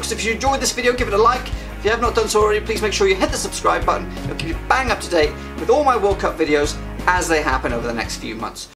folks. If you enjoyed this video, give it a like. If you have not done so already, please make sure you hit the subscribe button. It'll keep you bang up to date with all my World Cup videos as they happen over the next few months.